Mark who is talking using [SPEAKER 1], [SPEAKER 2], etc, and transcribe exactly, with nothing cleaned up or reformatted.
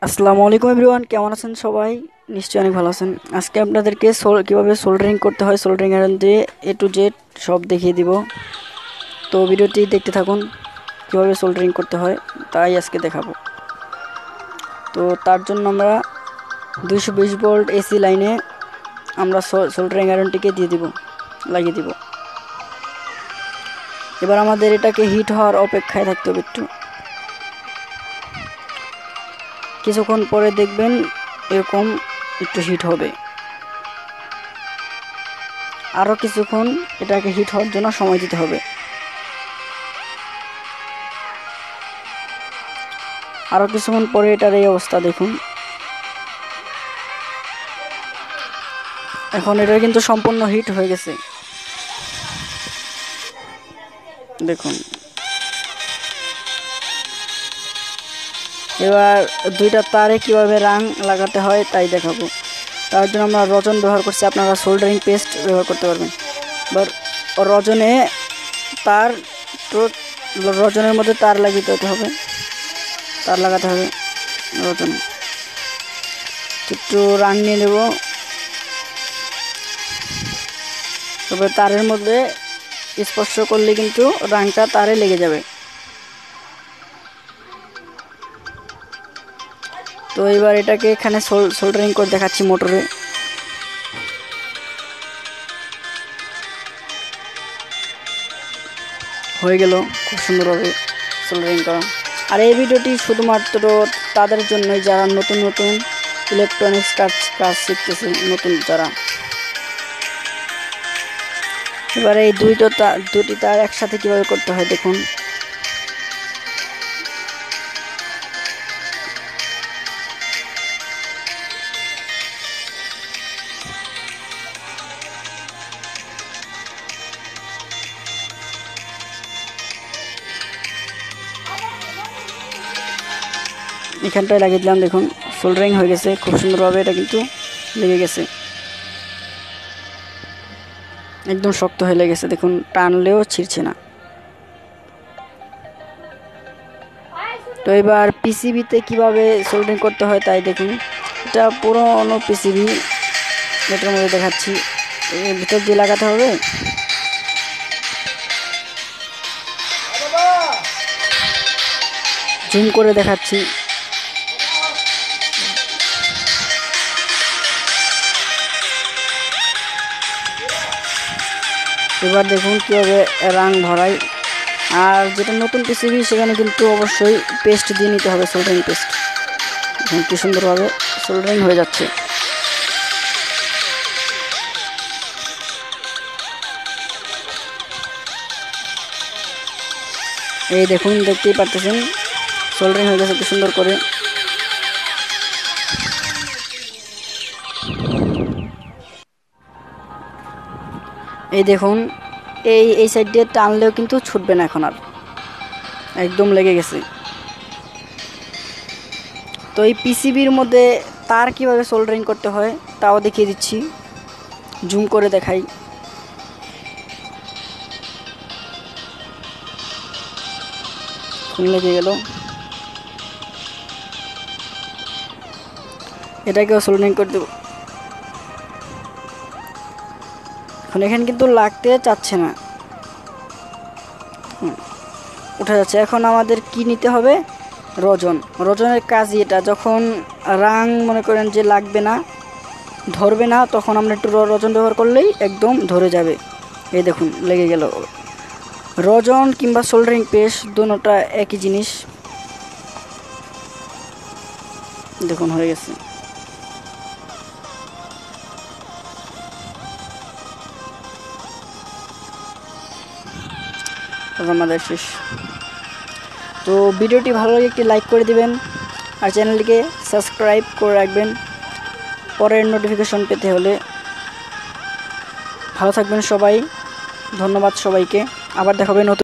[SPEAKER 1] আসসালামু আলাইকুম এভরিওয়ান, কেমন আছেন সবাই? নিশ্চয়ই অনেক ভালো আছেন। আজকে আপনাদেরকে সোল কীভাবে সোল্ডারিং করতে হয়, সোল্ডারিং আয়রন দিয়ে এ টু জেড সব দেখিয়ে দিব। তো ভিডিওটি দেখতে থাকুন, কীভাবে সোল্ডারিং করতে হয় তাই আজকে দেখাবো। তো তার জন্য আমরা দুইশো বিশ ভোল্ট এসি লাইনে আমরা সোল্ডারিং আয়রনটিকে দিয়ে দিব, লাগিয়ে দিব। এবার আমাদের এটাকে হিট হওয়ার অপেক্ষায় থাকতে হবে। একটু কিছুক্ষণ পরে দেখবেন এরকম একটু হিট হবে। আরও কিছুক্ষণ এটাকে হিট হওয়ার জন্য সময় দিতে হবে। আরও কিছুক্ষণ পরে এটার এই অবস্থা দেখুন। এখন এটা কিন্তু সম্পূর্ণ হিট হয়ে গেছে, দেখুন। এবার দুইটা তারে কিভাবে রাং লাগাতে হয় তাই দেখাবো। তার জন্য আমরা রজন ব্যবহার করছি, আপনারা সোল্ডারিং পেস্ট ব্যবহার করতে পারবেন। এবার রজনে তার তো রজনের মধ্যে তার লাগিয়ে দিতে হবে, তার লাগাতে হবে রজনে। একটু রাং নিয়ে নেব, তবে তারের মধ্যে স্পর্শ করলে কিন্তু রাংটা তারে লেগে যাবে। তো এবার এটাকে এখানে সোল্ডারিং করে দেখাচ্ছি মোটরে। হয়ে গেল খুব সুন্দরভাবে সোল্ডারিং করা। আর এই ভিডিওটি শুধুমাত্র তাদের জন্যই যারা নতুন নতুন ইলেকট্রনিক্স কাজ কাজ শিখতেছে, নতুন যারা। এবারে এই দুইটা তার দুটি তার একসাথে কিভাবে করতে হয় দেখুন। এখানটায় লাগিয়ে দিলাম, দেখুন সোল্ডারিং হয়ে গেছে খুব সুন্দরভাবে। এটা কিন্তু লেগে গেছে, একদম শক্ত হয়ে লেগেছে, দেখুন টানলেও ছিঁড়ছে না। তো এবার পিসিবিতে কিভাবে সোল্ডারিং করতে হয় তাই দেখুন। এটা পুরোনো পিসিবি, এটার মধ্যে দেখাচ্ছি। এর ভিতর দিয়ে লাগাতে হবে। জুম করে দেখাচ্ছি। এবার দেখুন কীভাবে রাং ভরাই। আর যেটা নতুন পিসিবি সেখানে কিন্তু অবশ্যই পেস্ট দিয়ে নিতে হবে, সোল্ডারিং পেস্ট। এখন কি সুন্দরভাবে সোল্ডারিং হয়ে যাচ্ছে। এই দেখুন, দেখতেই পারতেছেন সোল্ডারিং হয়ে গেছে কি সুন্দর করে। এই দেখুন, এই এই সাইড দিয়ে টানলেও কিন্তু ছুটবে না এখন আর, একদম লেগে গেছে। তো এই পিসিবির মধ্যে তার কিভাবে সোল্ডারিং করতে হয় তাও দেখিয়ে দিচ্ছি, জুম করে দেখাই। লেগে গেল, এটাকেও সোল্ডারিং করে দেব। এখন এখানে কিন্তু লাগতে চাচ্ছে না, উঠে যাচ্ছে। এখন আমাদের কি নিতে হবে? রজন। রজনের কাজই এটা, যখন রাং মনে করেন যে লাগবে না, ধরবে না, তখন আমরা একটু রজন ব্যবহার করলেই একদম ধরে যাবে। এই দেখুন লেগে গেল। রজন কিংবা সোল্ডারিং পেস্ট দুটোটা একই জিনিস। দেখুন হয়ে গেছে। আমাদের শেষ। তো ভিডিওটি ভালো লাগে একটি লাইক করে দিবেন, আর চ্যানেলটিকে সাবস্ক্রাইব করে রাখবেন পরের নোটিফিকেশন পেতে হলে। ভালো থাকবেন সবাই, ধন্যবাদ সবাইকে। আবার দেখা হবে নতুন